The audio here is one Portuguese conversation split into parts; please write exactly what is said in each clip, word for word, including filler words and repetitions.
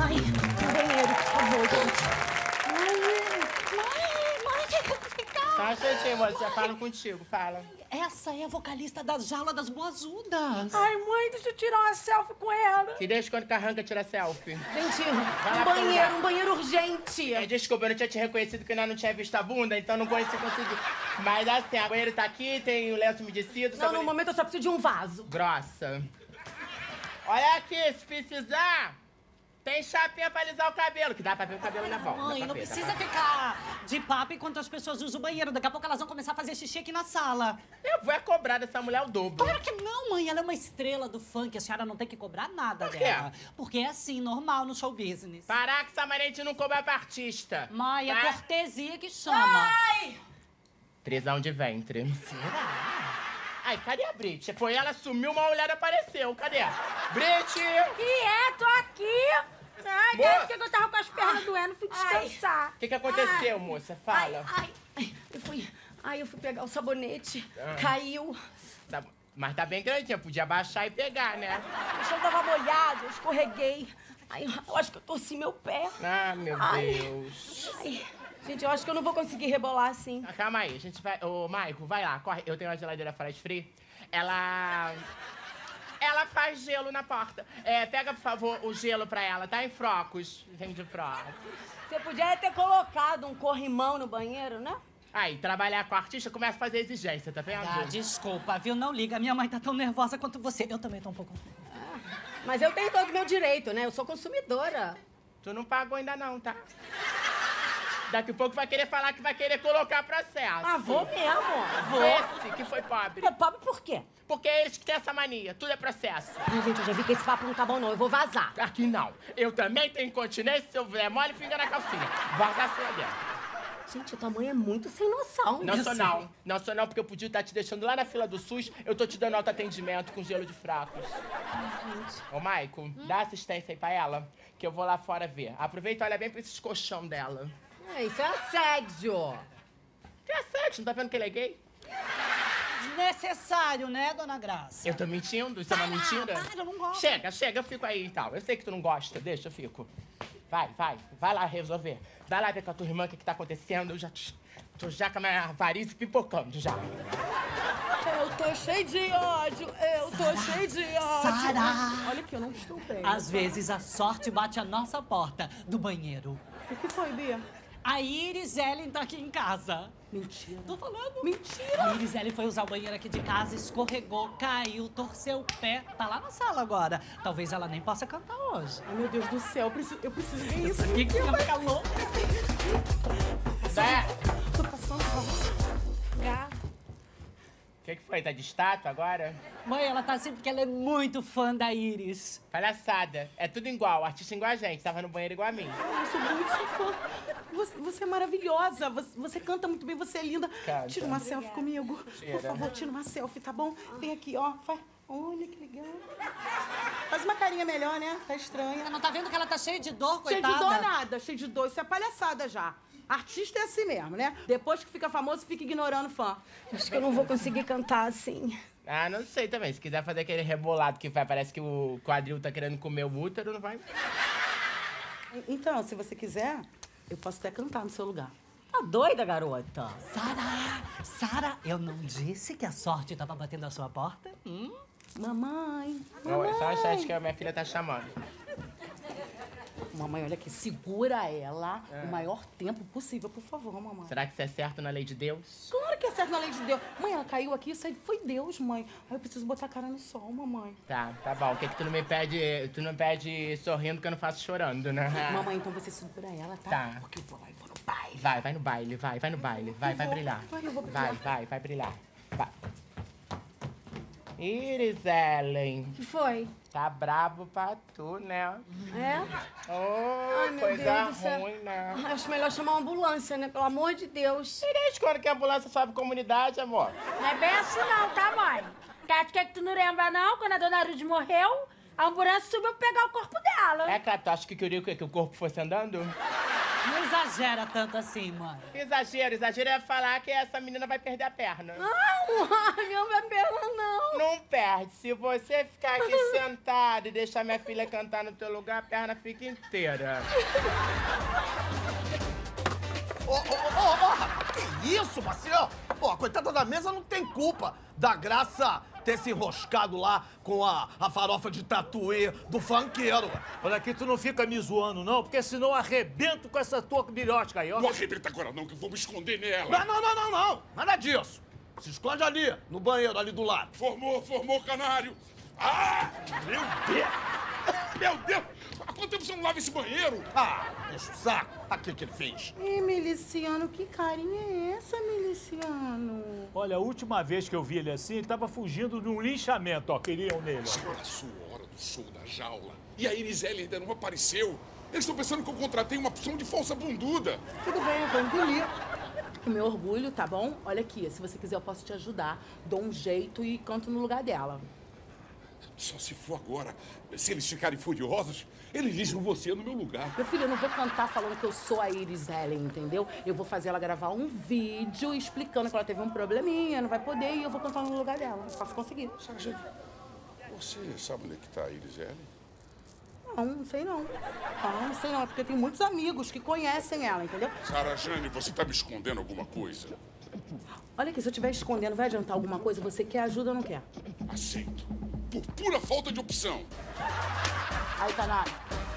Mãe, no banheiro, por favor, gente. Mãe, mãe, mãe, fica, fica. Tá, gente, moça, fala contigo, fala. Essa é a vocalista da Jaula das Boazudas. Ai, mãe, deixa eu tirar uma selfie com ela. Que desde quando Carranca tira selfie? Gente, lá um pra banheiro, lá. um banheiro urgente. É, desculpa, eu não tinha te reconhecido que eu ainda não tinha visto a bunda, então não conheci conseguir. Mas assim, o banheiro tá aqui, tem o lenço umedecido. Não, no momento eu só preciso de um vaso. Grossa. Olha aqui, se precisar, tem chapinha pra alisar o cabelo, que dá pra ver o cabelo na bola. Mãe, não ver, precisa ficar de papo enquanto as pessoas usam o banheiro. Daqui a pouco elas vão começar a fazer xixi aqui na sala. Eu vou é cobrar dessa mulher o dobro. Claro que não, mãe. Ela é uma estrela do funk. A senhora não tem que cobrar nada Por quê? dela. Porque é assim, normal no show business. Parar que essa maneira de não cobrar pra artista. Mãe, tá? é cortesia que chama. Ai! Trisão de ventre. Será? Ai, cadê a Brit? Foi ela, sumiu, uma mulher apareceu. Cadê? Brit! Que é? Tô aqui. Ai, Moça. desde que eu tava com as pernas doendo, fui descansar. O que, que aconteceu, moça? Fala. Ai, ai, eu fui... Ai, eu fui pegar o sabonete. Ah. Caiu. Tá- mas tá bem grandinha, podia baixar e pegar, né? O chão tava molhado, eu escorreguei. Ai, eu acho que eu torci meu pé. Ah, meu Ai. Deus. Ai, gente, eu acho que eu não vou conseguir rebolar assim. Ah, calma aí, a gente vai... Ô, Maico, vai lá, corre. Eu tenho uma geladeira flash free. Ela... Ela faz gelo na porta. É, pega, por favor, o gelo pra ela, tá? Em frocos. Vem de frocos. Você podia ter colocado um corrimão no banheiro, né? Aí, trabalhar com artista, começa a fazer exigência, tá vendo? Ah, desculpa, viu? Não liga. Minha mãe tá tão nervosa quanto você. Eu também tô um pouco... Mas eu tenho todo o meu direito, né? Eu sou consumidora. Tu não pagou ainda não, tá? Daqui a pouco vai querer falar que vai querer colocar processo. Ah, vou mesmo. Vou. Esse que foi pobre. É pobre por quê? Porque é eles que têm essa mania, tudo é processo. Ai, gente, eu já vi que esse papo não tá bom, não. Eu vou vazar. Aqui não. Eu também tenho incontinência, se eu der mole, fica na calcinha. Vaza sua dentro. Gente, tua mãe é muito sem noção. Não Eu sou sei. não. Não sou não, porque eu podia estar te deixando lá na fila do SUS, eu tô te dando autoatendimento com gelo de fracos. Ô, Maico, Hum? dá assistência aí pra ela, que eu vou lá fora ver. Aproveita e olha bem pra esses colchão dela. É, isso é assédio. Que é sexo, não tá vendo que ele é gay? Desnecessário, né, dona Graça? Eu tô mentindo? Isso é uma Para, mentira? para, eu não gosto. Chega, chega, eu fico aí então. Eu sei que tu não gosta, deixa, eu fico. Vai, vai, vai lá resolver. Vai lá ver com a tua irmã o que, que tá acontecendo. Eu já tô já com a minha varize pipocando já. Eu tô cheio de ódio. Eu tô cheio de ódio. Sara! Olha que eu não estou bem. Às vezes a sorte bate a nossa porta do banheiro. O que foi, Bia? A Iris Ellen tá aqui em casa. Mentira. Tô falando. Mentira. A Iris Ellen foi usar o banheiro aqui de casa, escorregou, caiu, torceu o pé. Tá lá na sala agora. Talvez ela nem possa cantar hoje. Ai, meu Deus do céu. Eu preciso, eu preciso ver isso. Isso aqui que ia ficar louca. Zé, Tô passando mal. Gato. o que, que foi? Tá de estátua agora? Mãe, ela tá assim porque ela é muito fã da Iris. Palhaçada. É tudo igual, artista igual a gente. Tava no banheiro igual a mim. Eu sou muito sua fã. Você, você é maravilhosa. Você, você canta muito bem, você é linda. Canta. Tira uma selfie comigo. Tira. Por favor, tira uma selfie, tá bom? Vem aqui, ó. Faz... Olha que legal. Faz uma carinha melhor, né? Tá estranha. Ela não tá vendo que ela tá cheia de dor, Cheio coitada? de dor nada, cheio de dor. Isso é palhaçada já. Artista é assim mesmo, né? Depois que fica famoso, fica ignorando fã. Acho que eu não vou conseguir cantar assim. Ah, não sei também. Se quiser fazer aquele rebolado que vai, parece que o quadril tá querendo comer o útero, não vai. Então, se você quiser, eu posso até cantar no seu lugar. Tá doida, garota? Sara! Sara, eu não disse que a sorte tava batendo a sua porta? Hum? Mamãe, Não, é só a mamãe. chat que a minha filha tá chamando. Mamãe, olha aqui, segura ela o maior tempo possível, por favor, mamãe. Será que isso é certo na lei de Deus? Claro que é certo na lei de Deus. Mãe, ela caiu aqui, isso aí foi Deus, mãe. Aí eu preciso botar a cara no sol, mamãe. Tá, tá bom. O que que tu não me pede, tu não pede sorrindo que eu não faço chorando, né? Mamãe, então você segura ela, tá? Tá. Porque eu vou lá e vou no baile. Vai, vai no baile, vai, vai no baile. Vai, vai brilhar. Vai, eu vou Vai, brilhar. vai, vai brilhar. Vai. Iris Ellen, O que foi? tá brabo pra tu, né? É? Oh, Ai, meu coisa Deus do céu. ruim, né? Acho melhor chamar uma ambulância, né? Pelo amor de Deus. E desde quando que a ambulância sobe comunidade, amor? Não é bem assim não, tá, mãe? Tati, quer que tu não lembra, não? Quando a dona Ruth morreu, a ambulância subiu pra pegar o corpo dela. É, cara, tu acha que queria o quê? Que o corpo fosse andando? Não exagera tanto assim, mãe. Exagero, exagero é falar que essa menina vai perder a perna. Não, mãe, não vai perna, não. Não perde. Se você ficar aqui sentada e deixar minha filha cantar no teu lugar, a perna fica inteira. Ô, ô, ô, ô, que isso, Marcelo? Pô, a coitada da mesa não tem culpa da Graça ter se enroscado lá com a, a farofa de tatuê do funkeiro. Olha aqui, tu não fica me zoando, não, porque senão eu arrebento com essa tua bilhótica aí, ó. Não arrebenta agora não, que eu vou me esconder nela. Não, não, não, não, não. Nada disso. Se esconde ali, no banheiro, ali do lado. Formou, formou, canário. Ah, meu Deus. Meu Deus. Há quanto tempo você não lava esse banheiro? Ah, deixa o saco. Aqui que ele fez. Ih, Miliciano, que carinha é essa, Miliciano? Olha, a última vez que eu vi ele assim, ele tava fugindo de um linchamento, ó, queriam nele. Já passou a hora do show da jaula. E a Irisele ainda não apareceu. Eles estão pensando que eu contratei uma opção de falsa bunduda. Tudo bem, eu vou engolir o meu orgulho, tá bom? Olha aqui, se você quiser eu posso te ajudar. Dou um jeito e canto no lugar dela. Só se for agora. Se eles ficarem furiosos, eles ligam você no meu lugar. Meu filho, eu não vou cantar falando que eu sou a Iris Ellen, entendeu? Eu vou fazer ela gravar um vídeo explicando que ela teve um probleminha, não vai poder, e eu vou cantar no lugar dela. Posso conseguir. Sargento, você sabe onde é que tá a Irisele? Não, não sei não. Não, não sei não, é porque tem muitos amigos que conhecem ela, entendeu? Sara Jane, você tá me escondendo alguma coisa? Olha aqui, se eu estiver escondendo, vai adiantar alguma coisa? Você quer ajuda ou não quer? Aceito. Por pura falta de opção. Aí, Canário.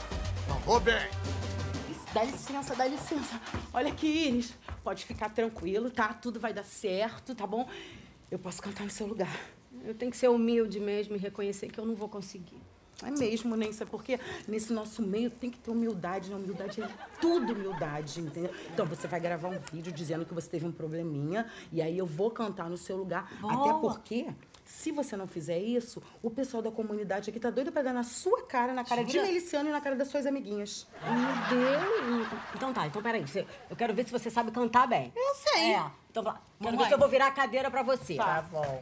Vou bem. Dá licença, dá licença. Olha aqui, Iris. Pode ficar tranquilo, tá? Tudo vai dar certo, tá bom? Eu posso cantar no seu lugar. Eu tenho que ser humilde mesmo e reconhecer que eu não vou conseguir. É mesmo, nem sabe por quê? Nesse nosso meio tem que ter humildade, né? Humildade é tudo humildade, entendeu? Então você vai gravar um vídeo dizendo que você teve um probleminha e aí eu vou cantar no seu lugar. Boa. Até porque, se você não fizer isso, o pessoal da comunidade aqui tá doido pra dar na sua cara, na cara Jura? de Meliciano e na cara das suas amiguinhas. Meu Deus! Então tá, então peraí. você- Eu quero ver se você sabe cantar bem. Eu sei. É, então vá. Quero Mamãe. ver se eu vou virar a cadeira pra você. Tá bom.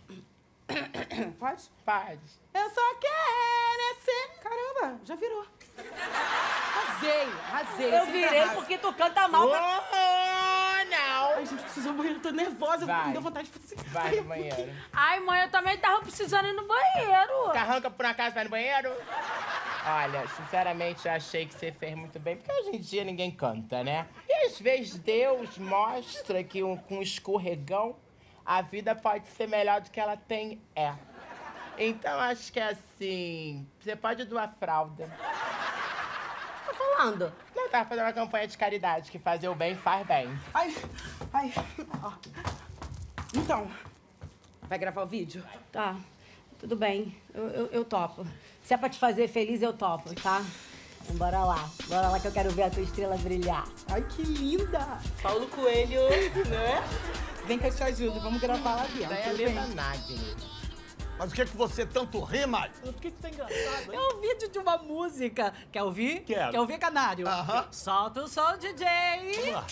Pode? Pode. Eu só quero ser... Caramba, já virou. Arrasei, arrasei. Eu sempre virei arraso. porque tu canta mal. Oh, pra- não! Ai, gente, preciso ir ao banheiro, tô nervosa. Vai. Me deu vontade de fazer... Vai no banheiro. Ai, mãe, eu também tava precisando ir no banheiro. Carranca por acaso vai no banheiro? Olha, sinceramente, eu achei que você fez muito bem, porque hoje em dia ninguém canta, né? E às vezes Deus mostra que um, com um escorregão a vida pode ser melhor do que ela tem é. Então acho que é assim, você pode doar fralda. O que tá falando? Não, eu tava fazendo uma campanha de caridade, que fazer o bem faz bem. Ai, ai. Ó. Então, vai gravar o vídeo? Tá, tudo bem. Eu, eu, eu topo. Se é pra te fazer feliz, eu topo, tá? Então, bora lá. Bora lá que eu quero ver a tua estrela brilhar. Ai, que linda! Paulo Coelho, né? Vem que eu te ajudo, vamos gravar lá dentro. Daí é Vem. Leonagem. Mas o que é que você tanto ri, Mário? Por que que tá engraçado, É hein? um vídeo de uma música. Quer ouvir? Quero. Quer ouvir, Canário? Aham. Solta o som, D J! Vamos lá.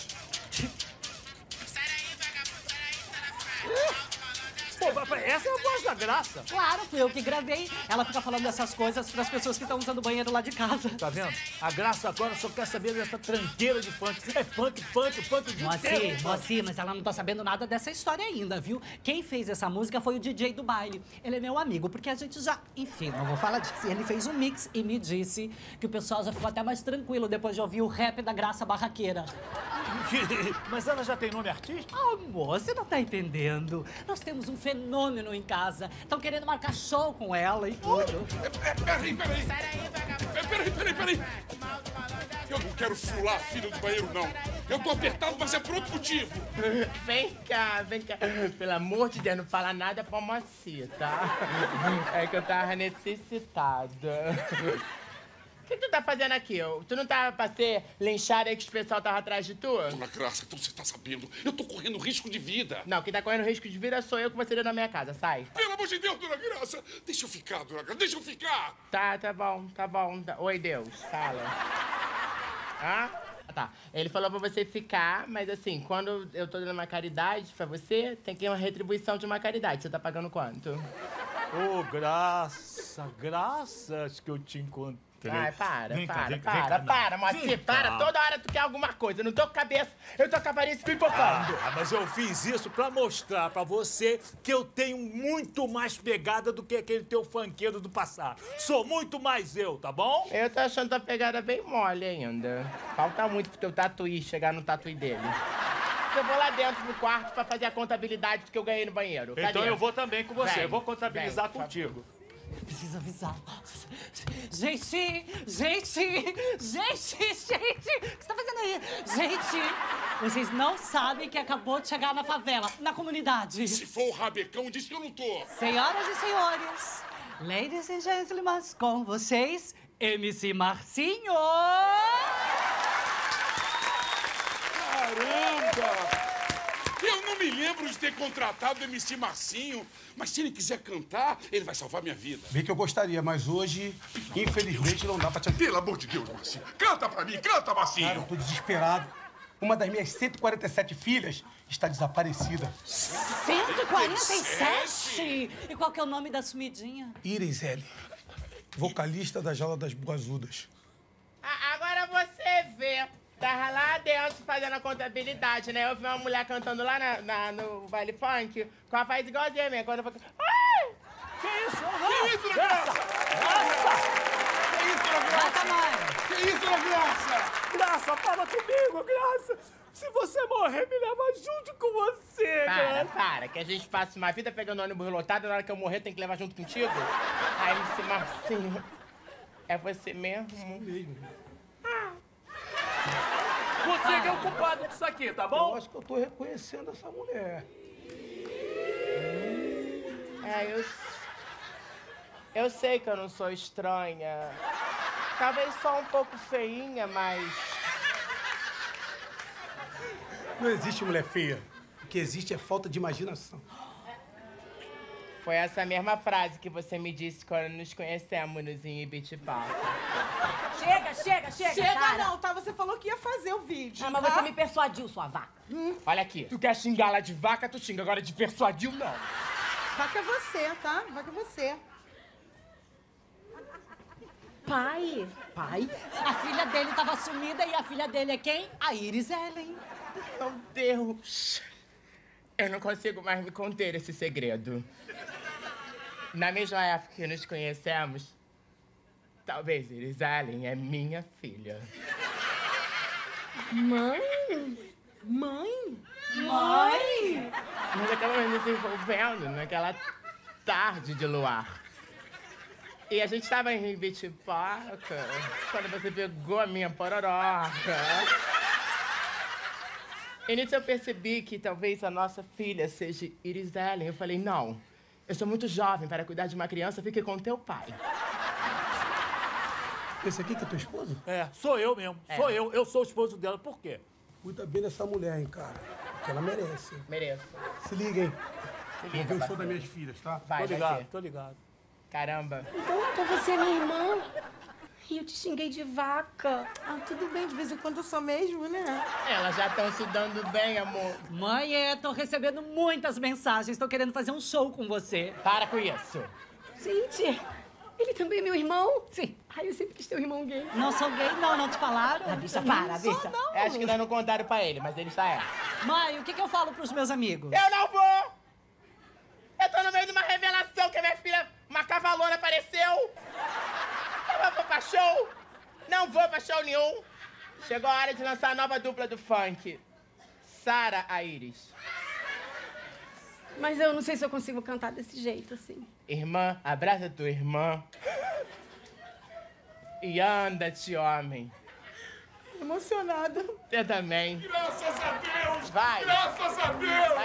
Pô, mas essa é a voz da Graça. Claro, fui eu que gravei. Ela fica falando essas coisas pras pessoas que estão usando o banheiro lá de casa. Tá vendo? A Graça agora só quer saber dessa tranqueira de funk. É funk, funk, funk o dia inteiro. Moacir, Moacir, mas ela não tá sabendo nada dessa história ainda, viu? Quem fez essa música foi o D J do baile. Ele é meu amigo, porque a gente já... Enfim, não vou falar disso. Ele fez um mix e me disse que o pessoal já ficou até mais tranquilo depois de ouvir o rap da Graça Barraqueira. Mas ela já tem nome artístico? Amor, você não tá entendendo. Nós temos um fenômeno em casa. Estão querendo marcar show com ela e tudo. É, é, peraí, peraí. É, peraí, peraí, peraí. Eu não quero fular a filha do banheiro, não. Eu tô apertado, mas é por outro motivo. Vem cá, vem cá. Pelo amor de Deus, não fala nada pra Moacir, tá? É que eu tava necessitada. O que tu tá fazendo aqui? Tu não tava pra ser linchada aí que o pessoal tava atrás de tu? Dona Graça, então você tá sabendo, eu tô correndo risco de vida. Não, quem tá correndo risco de vida sou eu que você deu na minha casa, sai. Pelo amor de Deus, Dona Graça, deixa eu ficar, Dona Graça, deixa eu ficar. Tá, tá bom, tá bom. Tá- Oi, Deus, fala. Hã? Ah, tá. Ele falou pra você ficar, mas assim, quando eu tô dando uma caridade pra você, tem que ter uma retribuição de uma caridade. Você tá pagando quanto? Ô, Graça, graças que eu te encontrei. Três. Ai, para, Vem cá, para, vem cá, para, vem cá, não. para, mocinha, Vem para. cá. Toda hora tu quer alguma coisa. Eu não tô com cabeça, eu tô com a varice pipocando. Ah, mas eu fiz isso pra mostrar pra você que eu tenho muito mais pegada do que aquele teu funkeiro do passado. Sou muito mais eu, tá bom? Eu tô achando tua pegada bem mole ainda. Falta muito pro teu tatuí chegar no tatuí dele. Eu vou lá dentro no quarto pra fazer a contabilidade que eu ganhei no banheiro. Cadê? Então eu vou também com você. Vem, Eu vou contabilizar vem, contigo. Preciso avisar. Gente, gente, gente, gente, o que você tá fazendo aí? Gente, vocês não sabem que acabou de chegar na favela, na comunidade. Se for o rabecão, diz que eu não tô. Senhoras e senhores, ladies and gentlemen, com vocês, M C Marcinho! Caramba! Eu não me lembro de ter contratado o M C Marcinho, mas se ele quiser cantar, ele vai salvar minha vida. Bem que eu gostaria, mas hoje, infelizmente, não dá pra te ajudar. Pelo amor de Deus, Marcinho. Canta pra mim, canta, Marcinho. Cara, eu tô desesperado. Uma das minhas cento e quarenta e sete filhas está desaparecida. cento e quarenta e sete? E qual que é o nome da sumidinha? Iris L, vocalista da Jaula das Boazudas. A- Agora você vê. Tava lá dentro fazendo a contabilidade, né? Eu vi uma mulher cantando lá na, na- no baile funk com a voz igualzinha minha. Quando eu falei, ai! Que isso? Que isso, Dona Graça? Que isso, Dona Vai, Graça? tamanho! Que isso, Dona Graça? Graça, fala comigo, Graça. Se você morrer, me leva junto com você, Para, Graça. para, que a gente passa uma vida pegando ônibus lotado e na hora que eu morrer tem que levar junto contigo? Aí me se Marcinho, é você mesmo? Mesmo. Você que é o culpado disso aqui, tá Eu bom? acho que eu tô reconhecendo essa mulher. É, eu... Eu sei que eu não sou estranha. Talvez só um pouco feinha, mas... Não existe mulher feia. O que existe é falta de imaginação. Foi essa mesma frase que você me disse quando nos conhecemos em Ibitipaca. Chega, chega, chega, Chega Sara. não, tá? Você falou que ia fazer o vídeo. Ah, mas tá? você me persuadiu, sua vaca. Olha aqui, tu quer xingar ela de vaca, tu xinga. Agora de persuadiu, não. Vaca é você, tá? Vaca é você. Pai. Pai, a filha dele tava sumida e a filha dele é quem? A Iris Ellen. Meu Deus. Eu não consigo mais me conter esse segredo. Na mesma época que nos conhecemos, talvez Iris Ellen é minha filha. Mãe? Mãe? Mãe! Nós acabamos nos envolvendo naquela tarde de luar. E a gente estava em Ibitipaca quando você pegou a minha pororoca. E nisso eu percebi que talvez a nossa filha seja Iris Ellen. Eu falei, não, eu sou muito jovem para cuidar de uma criança, fique com teu pai. Esse aqui que é teu esposo? É, sou eu mesmo. Sou eu. Eu sou o esposo dela. Por quê? Cuida bem dessa mulher, hein, cara. Porque ela merece. Mereço. Se liga, hein. Se Vou ver liga, o show das parceiro. minhas filhas, tá? Vai, Tô vai ligado, ter. tô ligado. Caramba. Então, então você é minha irmã. E eu te xinguei de vaca. Ah, tudo bem, de vez em quando eu sou mesmo, né? Elas já estão se dando bem, amor. Mãe, é, tô recebendo muitas mensagens, tô querendo fazer um show com você. Para com isso. Gente, ele também é meu irmão? Sim. Ai, eu sempre quis ter um irmão gay. Não sou gay, não, não te falaram? A bicha, para, a bicha. Eu acho que ainda não contaram pra ele, mas ele já é. Mãe, o que, que eu falo pros meus amigos? Eu não vou! Eu tô no meio de uma revelação que a minha filha, uma cavalona, apareceu. Eu não vou pra show. Não vou pra show nenhum. Chegou a hora de lançar a nova dupla do funk. Sara a Iris. Mas eu não sei se eu consigo cantar desse jeito, assim. Irmã, abraça tua irmã. E anda-te, homem. Emocionada. Eu também. Graças a Deus! Vai. Graças a Deus!